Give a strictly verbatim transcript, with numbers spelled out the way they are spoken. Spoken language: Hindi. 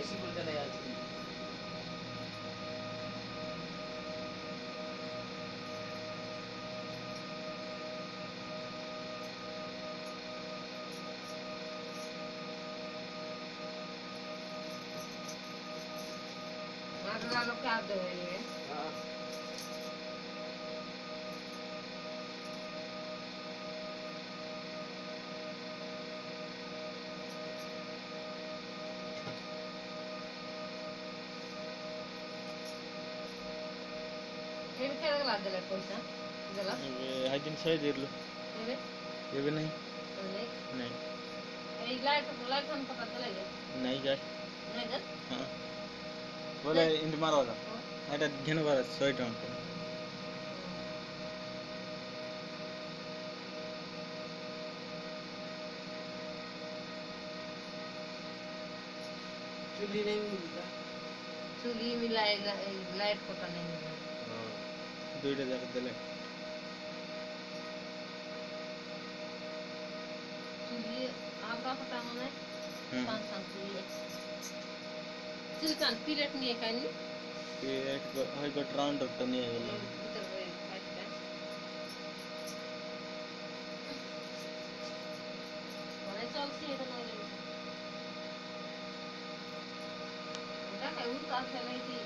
বেশি করে দেয় আছে अगला लोग क्या दे रहे हैं हां ये भी क्या लगा दे रहे पैसा गलत ये हाई दिन सही दे लो ये भी ये भी नहीं नहीं नहीं ये लाइट लाइट हम पता चलेगा नहीं जा नहीं कर हाँ बोले इंट मारो वाला ऐटा घेन बार सही टाउन चुली नहीं मिलता चुली मिला लाइट पता नहीं मिला दुईटा जाके देले चुली आपका पता होना है पांच साल चुली सिलिकॉन पीलेट नहीं है कहीं पीलेट को हाई को राउंड तो नहीं है बोला इधर वो फाइव का और ऐसा उसी इधर नहीं है उनका है उनका चलाई थी